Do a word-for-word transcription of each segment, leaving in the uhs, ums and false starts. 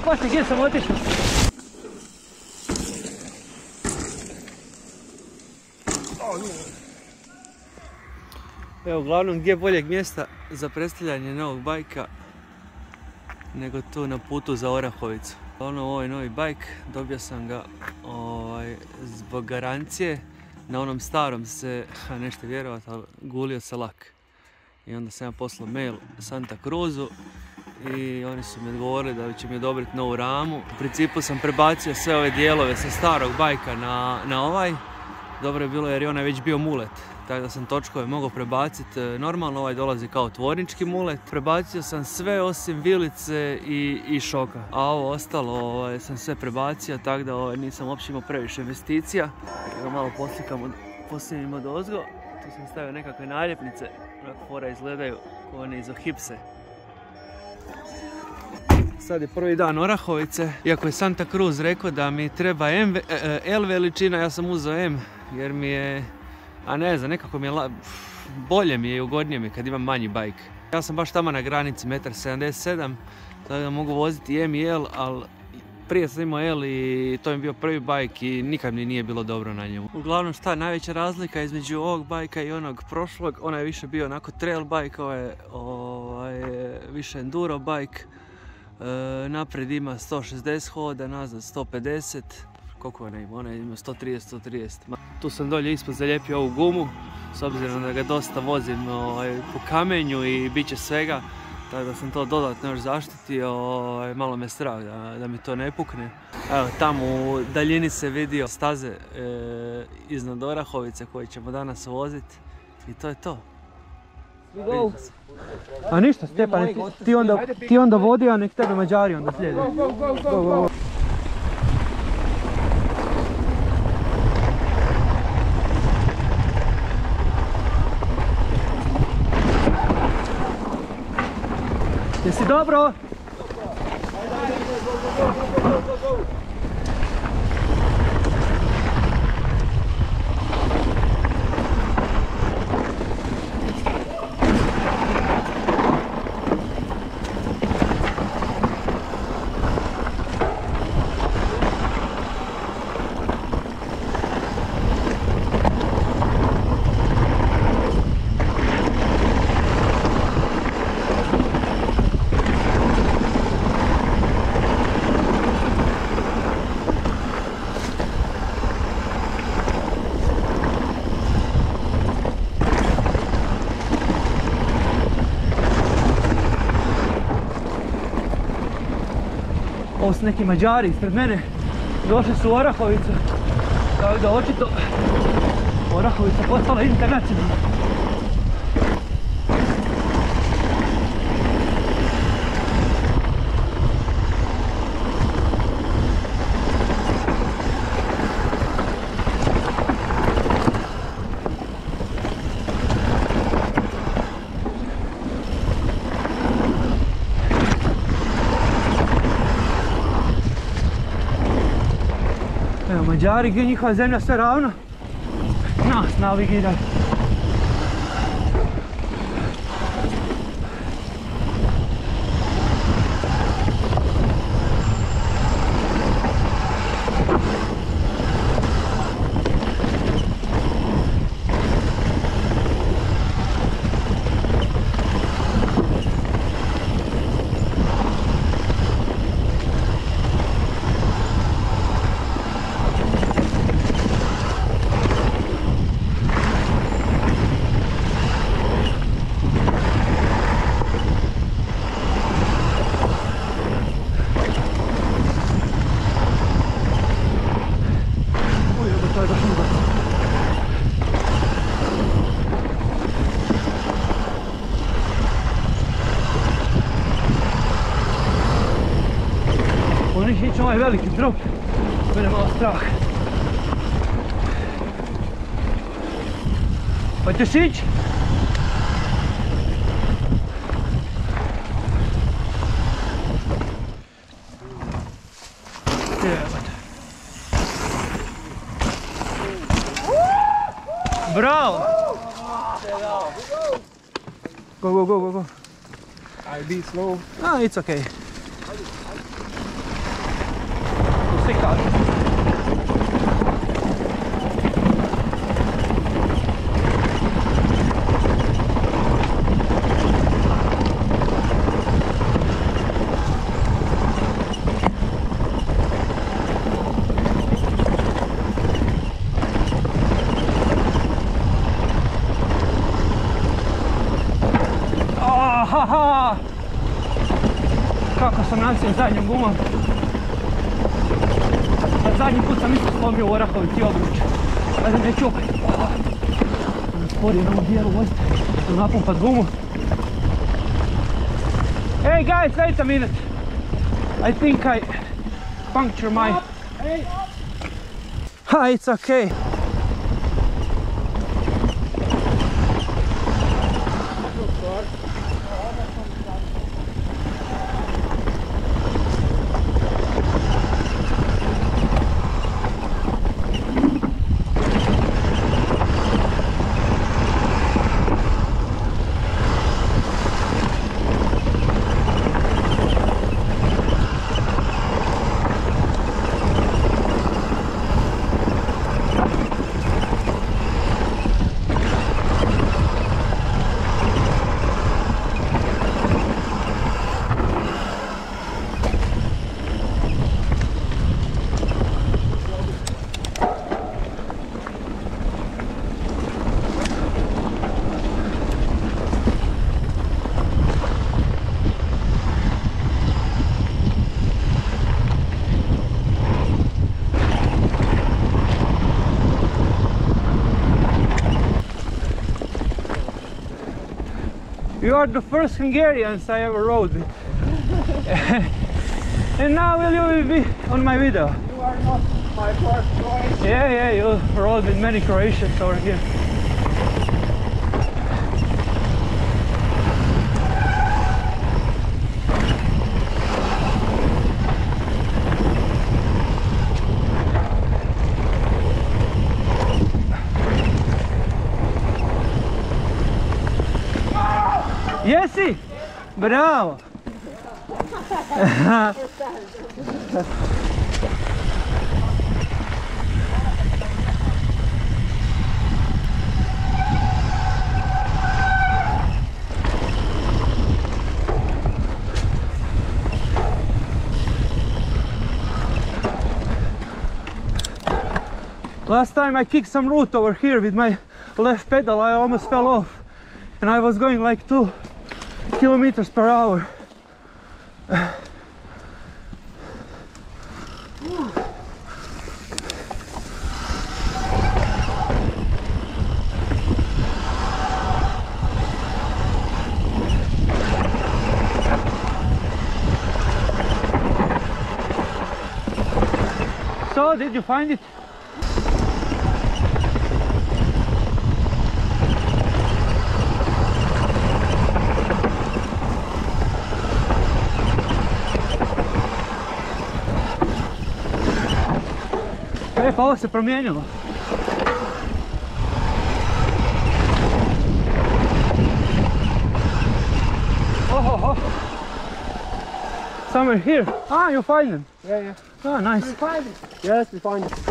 poslije gdje sam otišao. Evo, uglavnom, gdje boljeg mjesta za predstavljanje novog bajka nego tu na putu za Orahovicu. Uglavnom, ovaj novi bajk, dobio sam ga ovaj, zbog garancije. Na onom starom se, nećete vjerovati, ali gulio se lak. I onda sam ja poslao mail Santa Cruzu i oni su mi odgovorili da će mi odobriti novu ramu. U principu sam prebacio sve ove dijelove sa starog bajka na, na ovaj. Dobro je bilo jer je onaj već bio mulet, tako da sam točkove mogao prebaciti. Normalno ovaj dolazi kao tvornički mulet. Prebacio sam sve osim vilice i, i šoka. A ovo ostalo ovaj, sam sve prebacio, tako da ovaj, nisam uopće imao previše investicija. Da malo poslikamo, posljednjimo od ozgo. Tu sam stavio nekakve naljepnice, onako fora izgledaju kao one iz Ohipse. Sad je prvi dan Orahovice. Iako je Santa Cruz rekao da mi treba M, L veličina, ja sam uzeo M jer mi je, a ne znam, nekako mi je la, bolje mi je i ugodnije mi kad imam manji bajk. Ja sam baš tamo na granici jedan sedamdeset sedam, tako da mogu voziti M i L, ali prije sam imao L i to mi je bio prvi bajk i nikad mi nije bilo dobro na njemu. Uglavnom, šta, najveća razlika između ovog bajka i onog prošlog, ona je više bio onako trail bike, ovo je ovaj, više enduro bike. E, napred ima sto šezdeset hoda, nazad sto pedeset. Koliko ona ima? Ona ima sto trideset, sto trideset. Tu sam dolje ispod zalijepio ovu gumu, s obzirom da ga dosta vozim ovaj, po kamenju i bit će svega. Tako da sam to dodatno još zaštitio, ovaj, malo me strah da, da mi to ne pukne. Evo, tamo u daljini se vidio staze e, iznad Orahovice koje ćemo danas voziti. I to je to. A ništa, Stjepan, ti, ti, onda, ti onda vodi, a nek tebe Mađari onda slijedi. Go, go, go, go, go. Jesi dobro? Ovo su neki Mađari ispred mene, došli su u Orahovicu, tako da očito Orahovica postala internacionalna. Evo Mađari, gdje je njihova zemlja sve ravna, nas navigiraju. Ići ovaj veliki drop, mene malo strah. Pa ćeš ići? Bravo! Go, go, go, go, go. I be slow. Ah, it's okay. difficult. Haha! Kako sam nasio zadnjom gumom. A zadnji put sam isto slomio u Orahovici obruč. Ajde me čupaj. Spori na ovom dijelu vozite. Da napumpat gumu. Hey guys, wait a minute. I think I punctured my... Hey! Ha, it's okay. You are the first Hungarians I ever rode with. And now will you be on my video? You are not my first choice. Yeah, yeah, you rode with many Croatians over here. Jesi? Bravo! Last time I kicked some root over here with my left pedal, I almost fell off. And I was going like two kilometers per hour. So, did you find it? E, pa ovo se promijenilo. Oh, oh, oh. Somewhere here. Ah, you find them? Yeah, yeah. Ah, nice. We find it. Yes, we find it.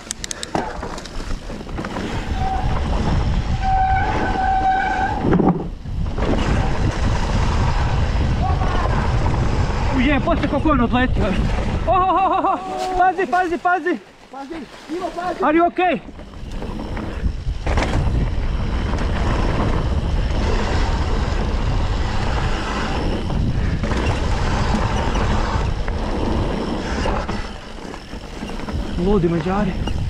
Je, poslije kako on odletio. Oh, oh, oh, oh. Pazi, pazi, pazi. Pazi, Ivo, pazi. Are you okay? Ludi Mađari.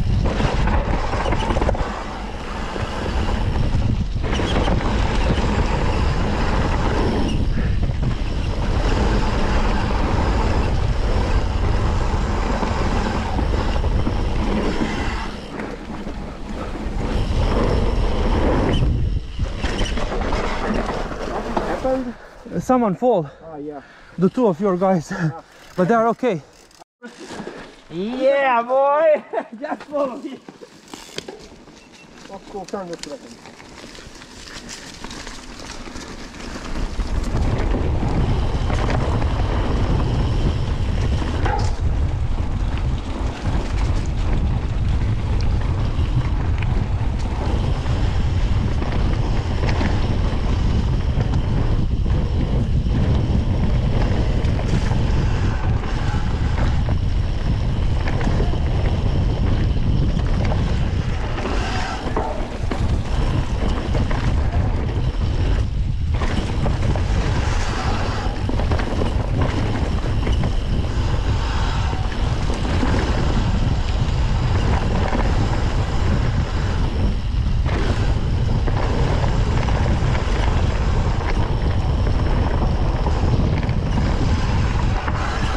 Someone fall. Ah, yeah. The two of your guys. But they're okay. Yeah, boy! Just follow me. Let's go turn this way.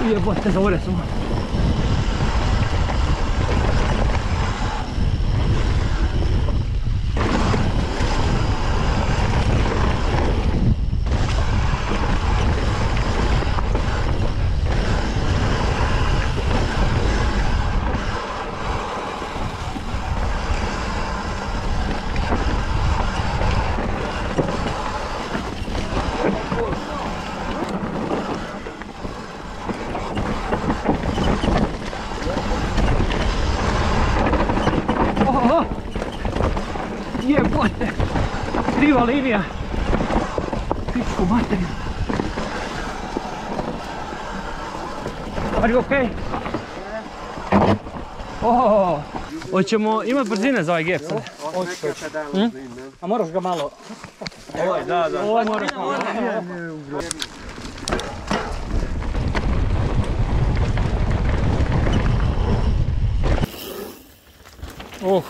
Jebote, zavore smo. Jebote, kriva linija, pičku materiju. Are you okay? Oh, hoćemo imati brzine za ovaj gap sad? A moraš ga malo... Ovaj, da, da. Ovaj moraš malo... Oh.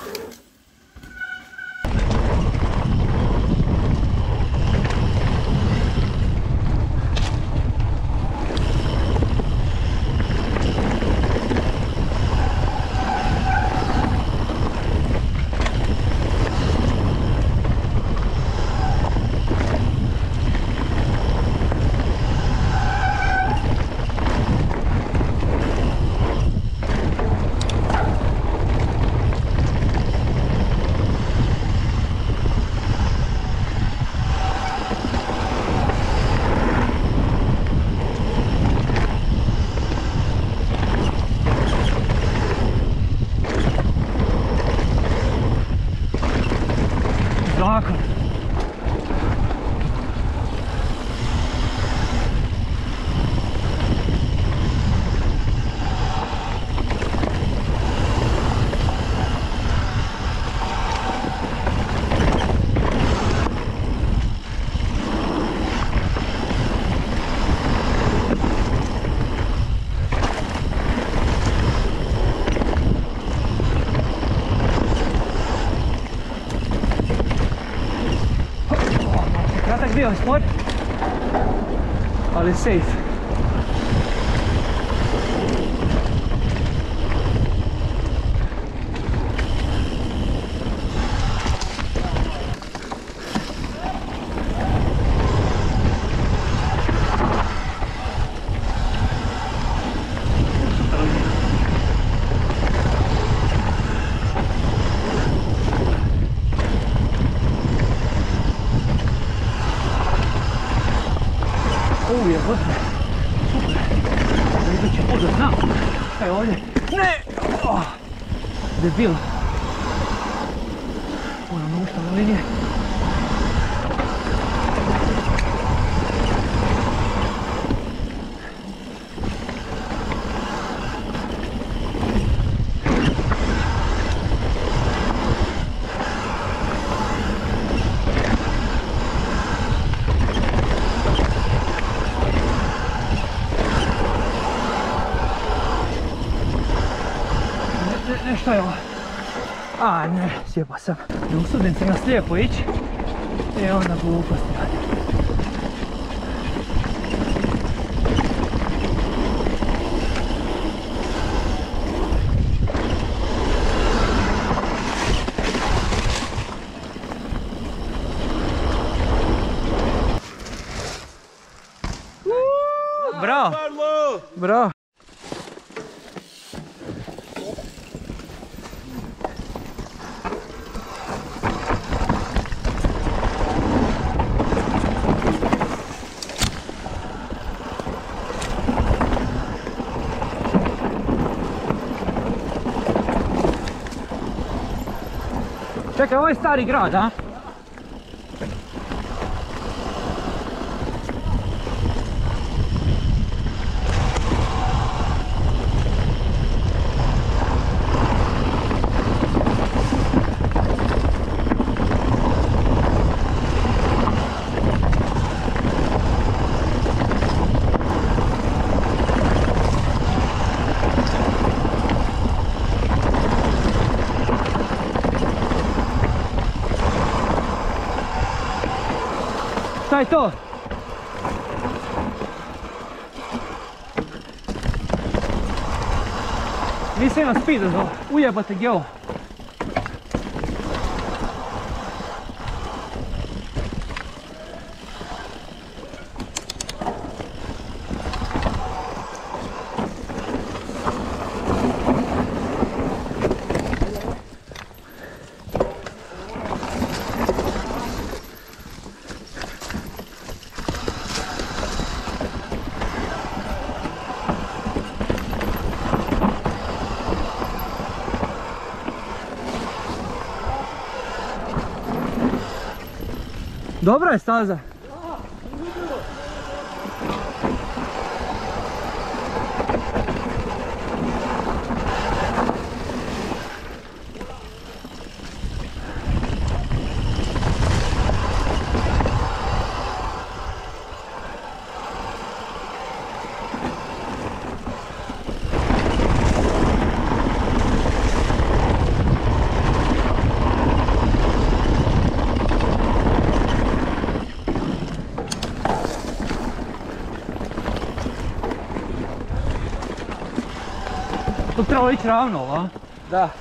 Zakon. Kratak bio sport, ali safe. Uuu, jebote, super, da idući put da znam, evo ovdje, ne, oh, debil, moram naušta na linije. Ne, šta je ovo? A ne, sjebao sam. Ne usudim se na slijepo ići. I onda gluposti radim. Bravo! Bravo! Čekaj, ovo je stari grad, a? Šta je to? Nisam imam speeda za ovo. Ujebate gdje ovo. Dobra je staza. To bi trebalo ići ravno, a? Da.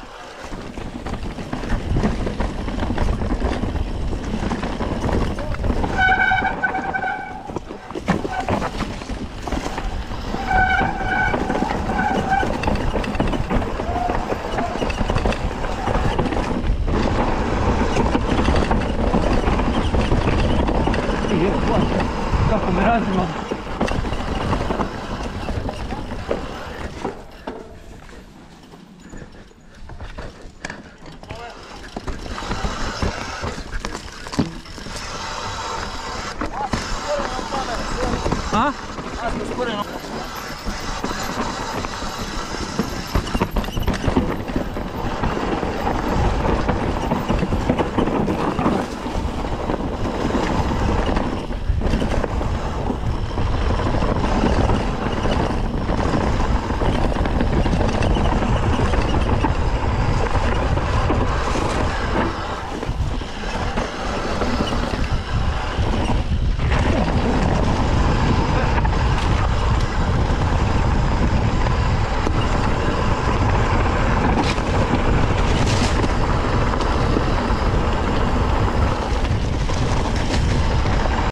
Kako me razima. A?